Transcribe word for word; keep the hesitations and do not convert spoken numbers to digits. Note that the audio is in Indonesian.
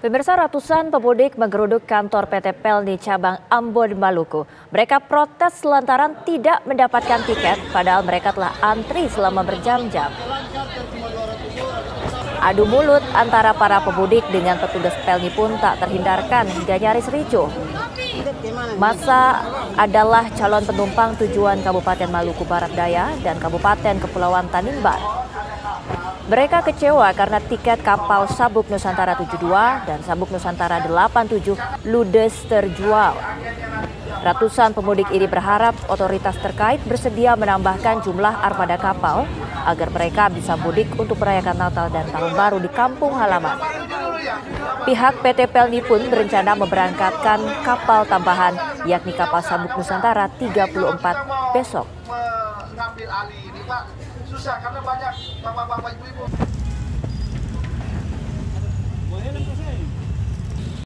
Pemirsa, ratusan pemudik menggeruduk kantor P T Pelni cabang Ambon, Maluku. Mereka protes lantaran tidak mendapatkan tiket, padahal mereka telah antri selama berjam-jam. Adu mulut antara para pemudik dengan petugas Pelni pun tak terhindarkan hingga nyaris ricuh. Masa adalah calon penumpang tujuan Kabupaten Maluku Barat Daya dan Kabupaten Kepulauan Tanimbar. Mereka kecewa karena tiket kapal Sabuk Nusantara tujuh puluh dua dan Sabuk Nusantara delapan puluh tujuh ludes terjual. Ratusan pemudik ini berharap otoritas terkait bersedia menambahkan jumlah armada kapal agar mereka bisa mudik untuk merayakan Natal dan Tahun Baru di kampung halaman. Pihak P T Pelni pun berencana memberangkatkan kapal tambahan, yakni kapal Sabuk Nusantara tiga puluh empat besok. Mengambil alih ini, Pak, susah karena banyak bapak-bapak ibu